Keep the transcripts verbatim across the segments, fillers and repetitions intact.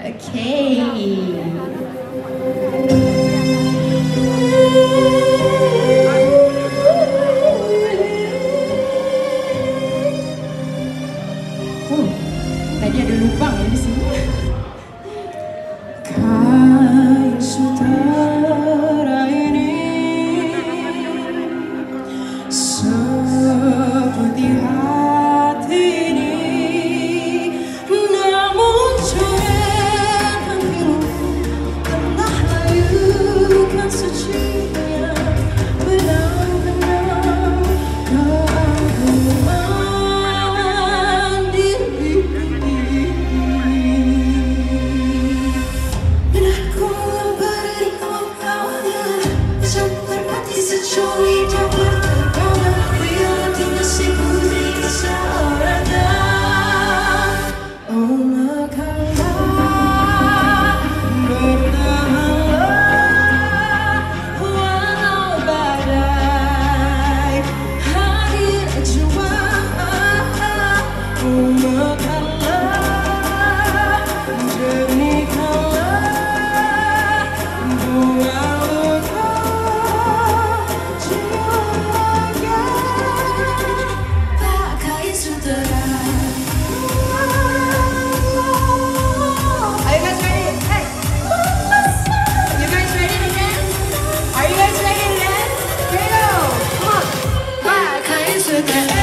Okay. Oh, tadi ada lubang ya di sini. Kain sutera ini seperti hati ini, namun coretan pilu telah layukan sucinya benang-benang keagungan diri. Dan aku beri awalnya macam merpati securi dapat terbawa bila tinggal si putri seorangnya. Oh makalah bertahanlah walau badai hadir jua. Oh makalah jernihkanlah bunga luka jiwa pakai sutera. Are you guys ready? Hey! You guys ready to dance? Are you guys ready to dance? Here we go! Come on! Pakai sutera.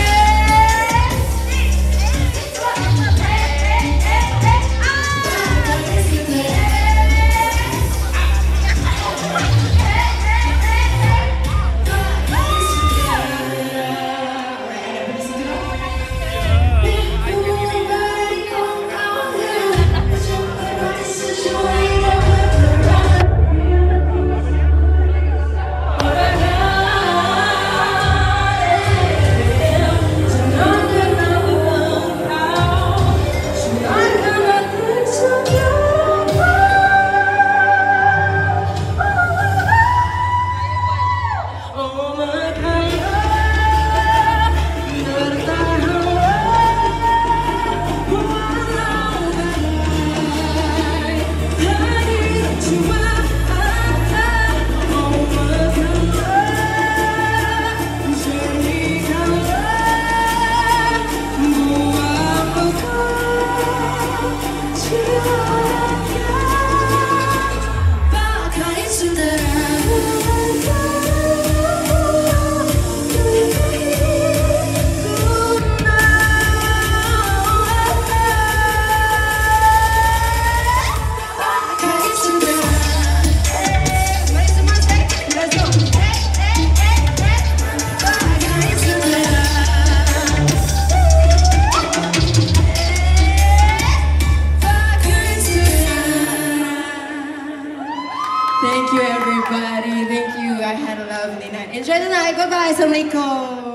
Thank you everybody, thank you. I had a lovely night. Enjoy the night, bye bye, assalamualaikum.